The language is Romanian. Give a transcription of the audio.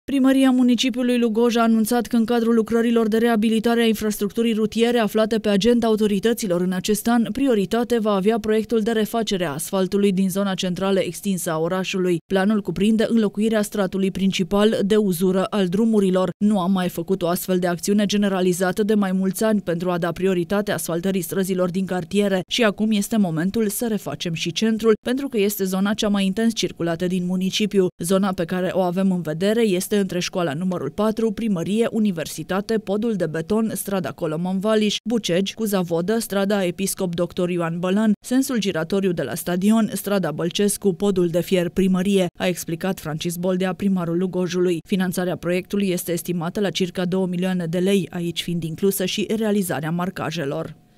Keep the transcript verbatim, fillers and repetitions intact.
Primăria municipiului Lugoj a anunțat că în cadrul lucrărilor de reabilitare a infrastructurii rutiere aflate pe agenda autorităților în acest an, prioritate va avea proiectul de refacere a asfaltului din zona centrală extinsă a orașului. Planul cuprinde înlocuirea stratului principal de uzură al drumurilor. Nu am mai făcut o astfel de acțiune generalizată de mai mulți ani pentru a da prioritate asfaltării străzilor din cartiere și acum este momentul să refacem și centrul, pentru că este zona cea mai intens circulată din municipiu. Zona pe care o avem în vedere este între școala numărul patru, primărie, universitate, podul de beton, strada Colomon-Valiș, Bucegi, Cuzavodă, strada Episcop doctor Ioan Bălan, sensul giratoriu de la stadion, strada Bălcescu, podul de fier, primărie, a explicat Francis Boldea, primarul Lugojului. Finanțarea proiectului este estimată la circa două milioane de lei, aici fiind inclusă și realizarea marcajelor.